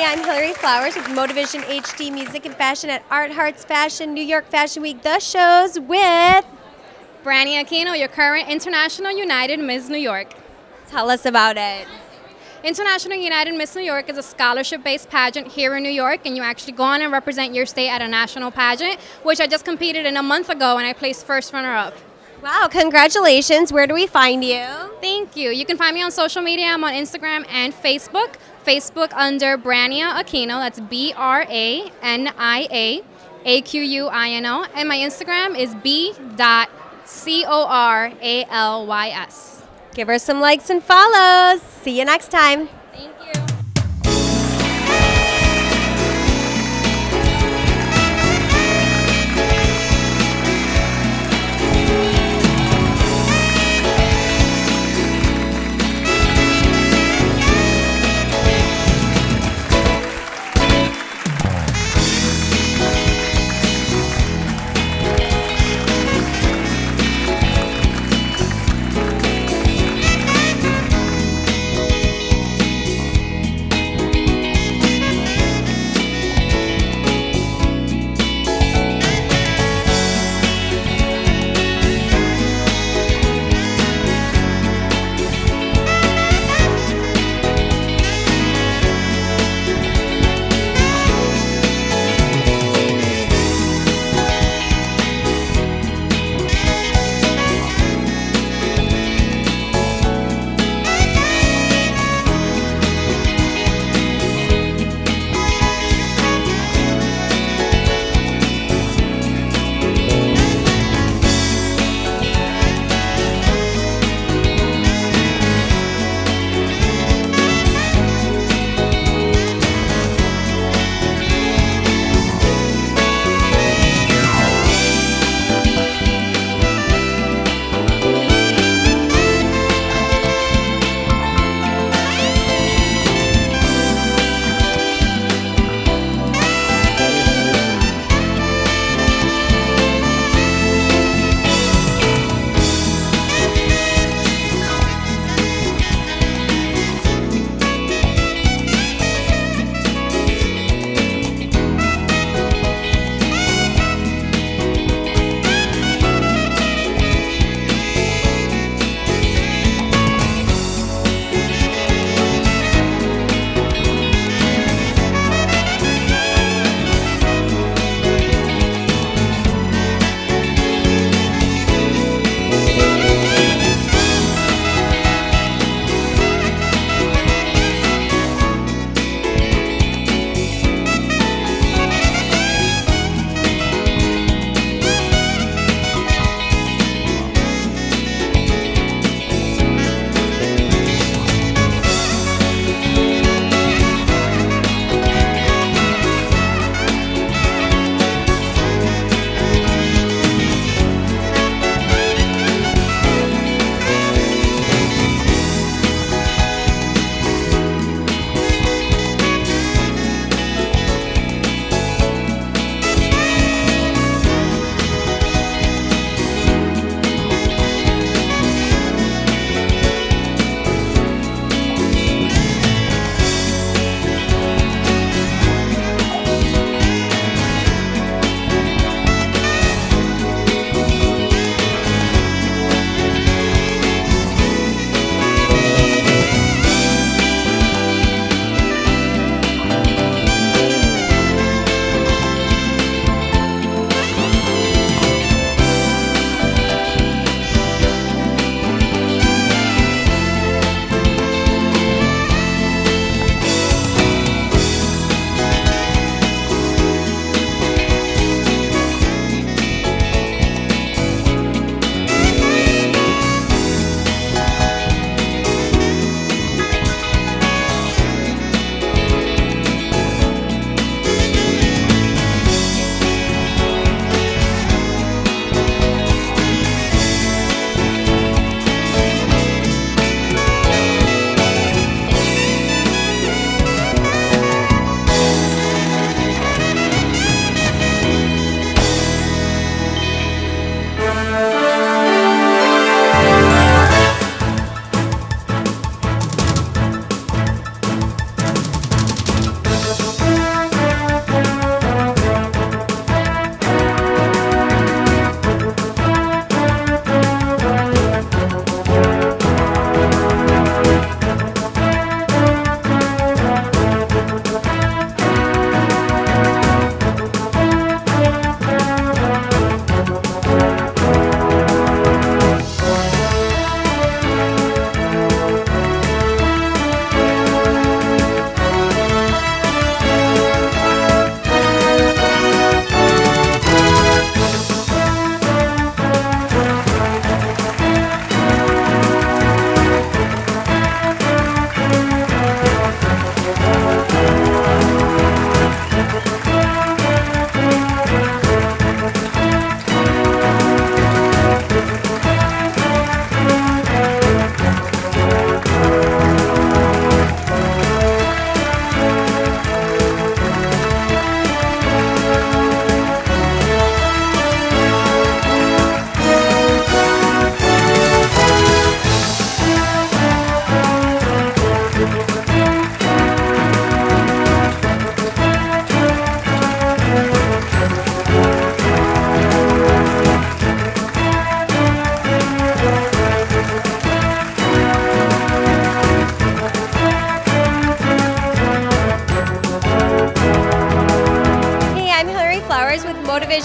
I'm Hillary Flowers with MotavisionHD Music and Fashion at Art Hearts Fashion New York Fashion Week. The shows with Brania, Aquino, your current International United Miss New York. Tell us about it. International United Miss New York is a scholarship-based pageant here in New York, and you actually go on and represent your state at a national pageant, which I just competed in a month ago, and I placed first runner-up. Wow, congratulations. Where do we find you? Thank you. You can find me on social media. I'm on Instagram and Facebook. Facebook under Brania Aquino, that's BRANIA AQUINO, and my Instagram is b.coralys. Give her some likes and follows. See you next time. Thank you.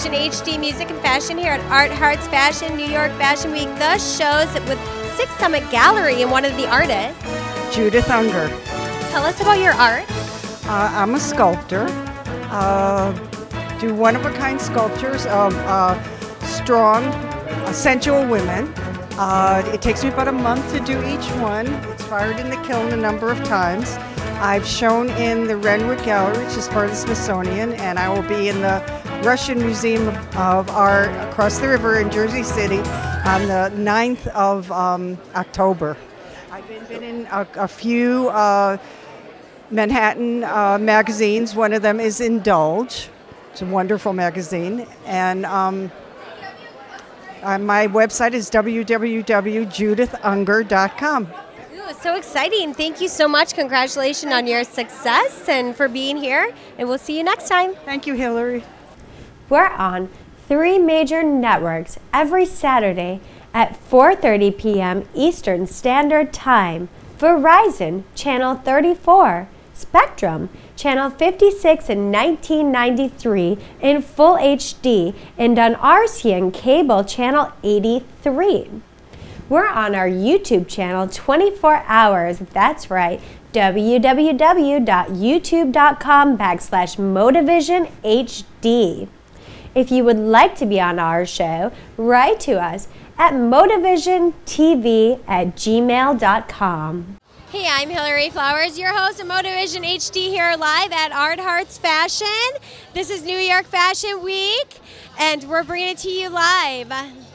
Motavision HD Music and Fashion here at Art Hearts Fashion, New York Fashion Week. The shows with 6th Summit Gallery and one of the artists, Judith Unger. Tell us about your art. I'm a sculptor. Do one-of-a-kind sculptures of strong, sensual women. It takes me about a month to do each one. It's fired in the kiln a number of times. I've shown in the Renwick Gallery, which is part of the Smithsonian, and I will be in the Russian Museum of Art across the river in Jersey City on the 9th of October. I've been in a few Manhattan magazines. One of them is Indulge. It's a wonderful magazine. And my website is www.judithunger.com. So exciting. Thank you so much. Congratulations on your success and for being here. And we'll see you next time. Thank you, Hillary. We're on 3 major networks every Saturday at 4:30 p.m. Eastern Standard Time. Verizon, Channel 34. Spectrum, Channel 56 and 1993 in full HD. And on RCN Cable, Channel 83. We're on our YouTube channel 24 hours. That's right, www.youtube.com/MotavisionHD. If you would like to be on our show, write to us at motavisiontv@gmail.com. Hey, I'm Hillary Flowers, your host of Motavision HD here live at Art Hearts Fashion. This is New York Fashion Week, and we're bringing it to you live.